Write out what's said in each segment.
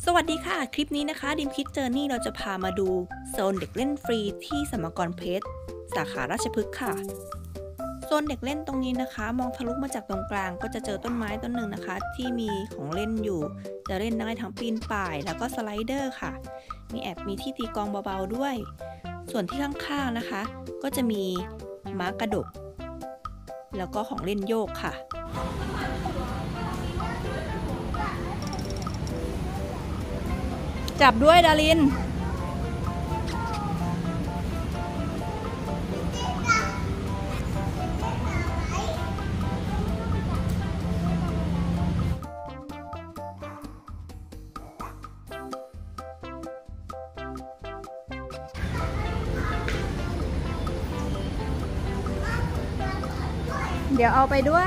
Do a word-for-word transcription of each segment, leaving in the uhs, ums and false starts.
สวัสดีค่ะคลิปนี้นะคะดิมคิดเจอร์นี่เราจะพามาดูโซนเด็กเล่นฟรีที่สมกรเพชรสาขาราชพฤกษ์ค่ะโซนเด็กเล่นตรงนี้นะคะมองทะลุมาจากตรงกลางก็จะเจอต้นไม้ต้นหนึ่งนะคะที่มีของเล่นอยู่จะเล่นได้ทั้งปีนป่ายแล้วก็สไลเดอร์ค่ะมีแอบมีที่ตีกลองเบาๆด้วยส่วนที่ข้างๆนะคะก็จะมีม้ากระดกแล้วก็ของเล่นโยกค่ะจับด้วยดารินเดี๋ยวเอาไปด้วย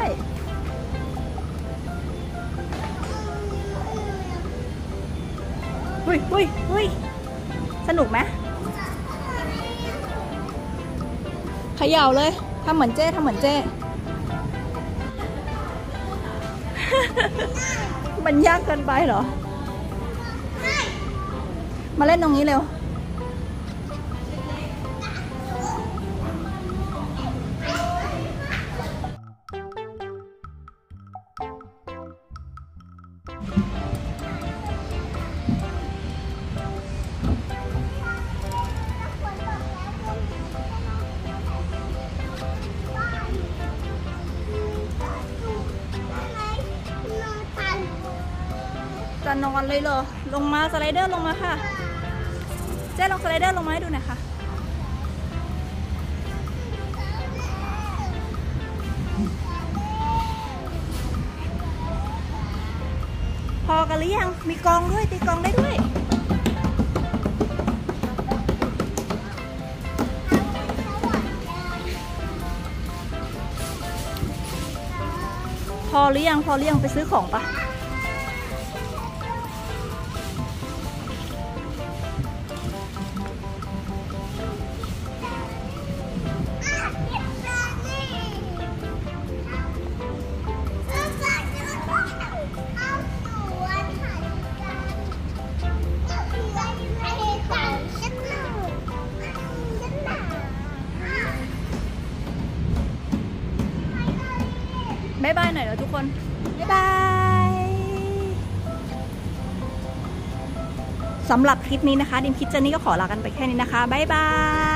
หุ้ยหุ้ยหุ้ยสนุกไหมเขย่าเลยทำเหมือนเจ้ทำเหมือนเจ้ มันยากเกินไปเหรอมาเล่นตรงนี้เร็วจะนอนเลยเหรอลงมาสไลเดอร์ลงมาค่ะเจ๊ลองสไลเดอร์ลงมาให้ดูหน่อยค่ะพอกันหรือยังมีกองด้วยตีกองได้ด้วยพอหรือยังพอหรือยังไปซื้อของปะบ๊ายบายหน่อยแล้วทุกคนบ๊ายบายสำหรับคลิปนี้นะคะดิมคิดเจอร์นี่ก็ขอลากันไปแค่นี้นะคะบ๊ายบาย